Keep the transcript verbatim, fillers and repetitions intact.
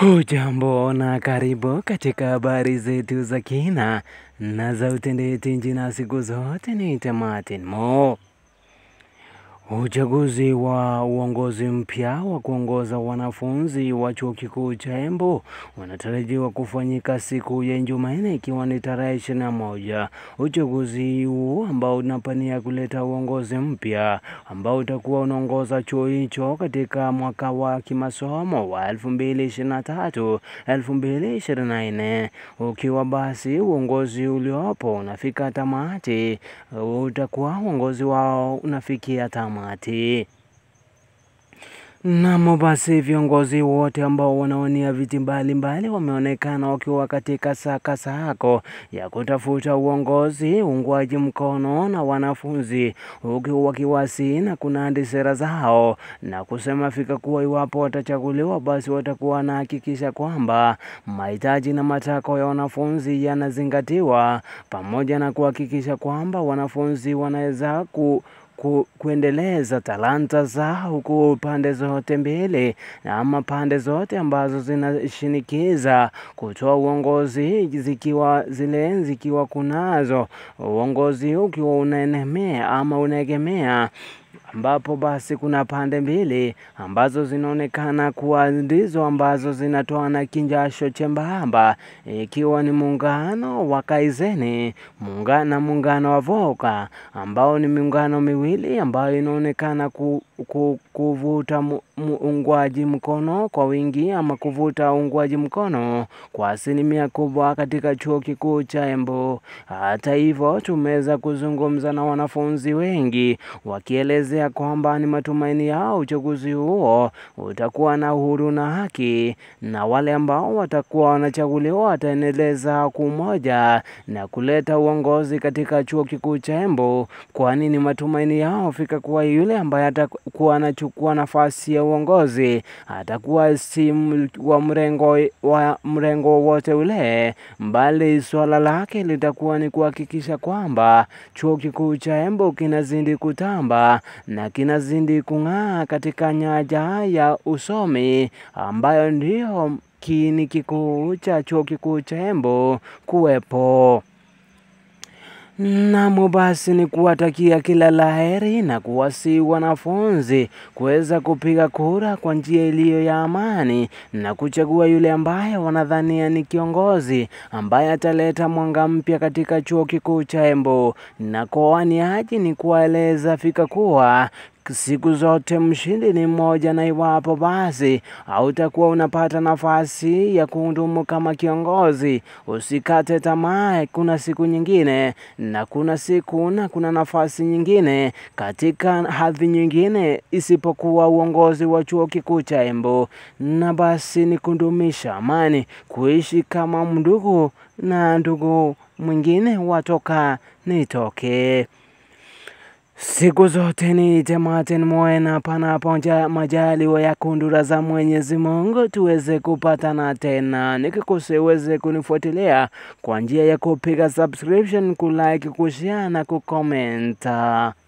Hujambo na karibu katika habari zetu za kina na za utendeti nchi na siku zote. Niite Martin Mo. Uchaguzi wa uongozi mpya wa kuongoza wanafunzi wa chuo kikuu cha Embu unatarajiwa kufanyika siku ya Jumanne ikiwa ni tarehe ishirini na moja. Uchaguzi huu ambao unapania kuleta uongozi mpya ambao utakuwa unaongoza chuo hicho katika mwaka wa kimasomo wa elfu mbili ishirini na tatu elfu mbili ishirini na nne. Ukiwa basi uongozi uliopo unafika tamati, utakuwa uongozi wao unafikia tamati. Mati. Namo basi viongozi wote ambao wanaonia viti mbali mbali wameonekana wakiwa katika saka sako ya kutafuta uongozi, uungwaji mkono na wanafunzi, huku wakiwasi na kunadi sera zao na kusema fika kuwa iwapo watachaguliwa basi watakuwa na hakikisha kwamba mahitaji na matakwa ya wanafunzi yanazingatiwa, pamoja na kuhakikisha kwamba wanafunzi wanaweza ku Ku, kuendeleza talanta zao huku pande zote mbili na ama pande zote ambazo zinashinikiza kutoa uongozi zikiwa zile zikiwa kunazo uongozi ukiwa unaenemea ama unaegemea, ambapo basi kuna pande mbili ambazo zinaonekana kuwa ndizo ambazo zinatoana kinjasho chembamba, ikiwa ni muungano wa Kaizeni muungano na muungano wa Voka, ambao ni muungano miwili ambayo inaonekana ku, ku, kuvuta uungwaji mkono kwa wingi ama kuvuta uungwaji mkono kwa asilimia kubwa katika chuo kikuu cha Embu. Hata hivyo tumeweza kuzungumza na wanafunzi wengi wakielezea kwamba ni matumaini yao uchaguzi huo utakuwa na uhuru na haki, na wale ambao watakuwa wanachaguliwa wataendeleza kumoja na kuleta uongozi katika chuo kikuu cha Embu, kwani ni matumaini yao fika kuwa yule ambaye atakuwa anachukua nafasi ya uongozi atakuwa si wa mrengo wa mrengo wote ule, mbali swala lake litakuwa ni kuhakikisha kwamba chuo kikuu cha Embu kinazidi kutamba na kinazidi kung'aa katika nyanja ya usomi, ambayo ndio kiini kikuu cha chuo kikuu cha Embu kuwepo. Namo basi ni kuwatakia kila laheri na kuwasi wanafunzi kuweza kupiga kura kwa njia iliyo ya amani na kuchagua yule ambaye wanadhania ni kiongozi ambaye ataleta mwanga mpya katika chuo kikuu cha Embu. Na kwa waniaji ni kuwaeleza fika kuwa siku zote mshindi ni mmoja, na iwapo basi hautakuwa unapata nafasi ya kuhudumu kama kiongozi, usikate tamaa. Kuna siku nyingine na kuna siku na kuna nafasi nyingine katika hadhi nyingine isipokuwa uongozi wa chuo kikuu cha Embu. Na basi ni kudumisha amani, kuishi kama ndugu na ndugu mwingine watoka nitoke. Siku zote niite Martin Mo, na panapo majaliwa ya kundura za Mwenyezi Mungu tuweze kupatana tena. Nikikusi uweze kunifuatilia kwa njia ya kupiga subscription, kulike, kushare na kukomenta.